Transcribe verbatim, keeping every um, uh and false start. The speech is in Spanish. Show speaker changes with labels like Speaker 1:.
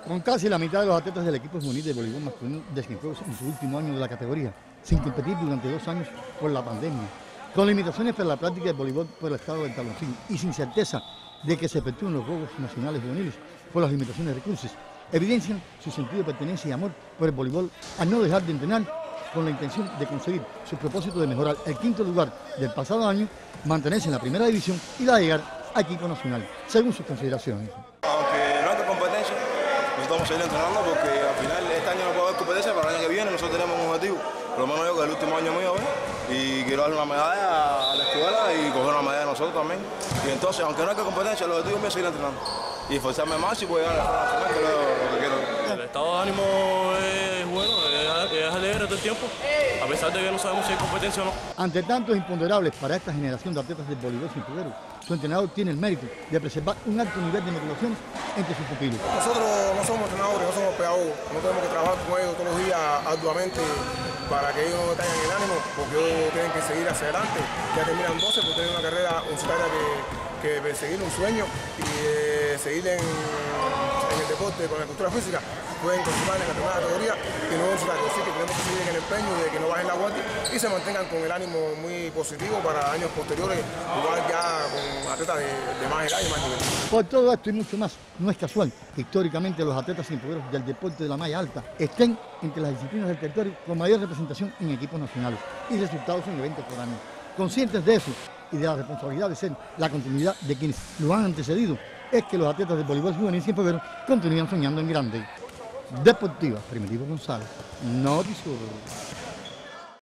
Speaker 1: Con casi la mitad de los atletas del equipo juvenil de voleibol masculino de Cienfuegos en su último año de la categoría, sin competir durante dos años por la pandemia, con limitaciones para la práctica del voleibol por el estado del taloncín y sin certeza de que se efectúen los Juegos Nacionales Juveniles por las limitaciones de recursos, evidencian su sentido de pertenencia y amor por el voleibol al no dejar de entrenar con la intención de conseguir su propósito de mejorar el quinto lugar del pasado año, mantenerse en la primera división y la de llegar a equipo nacional, según sus consideraciones.
Speaker 2: Aunque no hay competencia, nosotros vamos a seguir entrenando porque al final este año no puede haber competencia, pero el año que viene nosotros tenemos un objetivo, por lo menos yo que es el último año mío, ¿ves? Y quiero darle una medalla a la escuela y coger una medalla a nosotros también. Y entonces, aunque no hay competencia, el objetivo mío es seguir entrenando y esforzarme más y poder llegar a la final, que es lo que quiero.
Speaker 3: El estado de ánimo es bueno, es, es alegre todo el tiempo, a pesar de que no sabemos si hay competencia o no.
Speaker 1: Ante tantos imponderables para esta generación de atletas del voleibol cienfueguero, su entrenador tiene el mérito de preservar un alto nivel de motivación entre sus pupilos.
Speaker 4: Nosotros no somos entrenadores, no somos pedagogos, no tenemos que trabajar con ellos todos los días arduamente para que ellos no tengan el ánimo, porque ellos tienen que seguir hacia adelante. Ya terminan doce por tener una carrera universitaria que, que perseguir un sueño y eh, seguir en, en el deporte con la cultura física. Pueden continuar en la primera categoría y no universitario. Así que tenemos que seguir en el empeño de que no bajen la guardia y se mantengan con el ánimo muy positivo para años posteriores, igual ya con atletas de, de más edad y más nivel.
Speaker 1: Por todo esto y mucho más, no es casual que históricamente los atletas cienfuegueros del deporte de la malla alta estén entre las disciplinas del territorio con mayor representación en equipos nacionales y resultados en eventos por año. Conscientes de eso y de la responsabilidad de ser la continuidad de quienes lo han antecedido, es que los atletas del voleibol juvenil cienfueguero continúan soñando en grande. Deportiva, Primitivo González, Noticiero.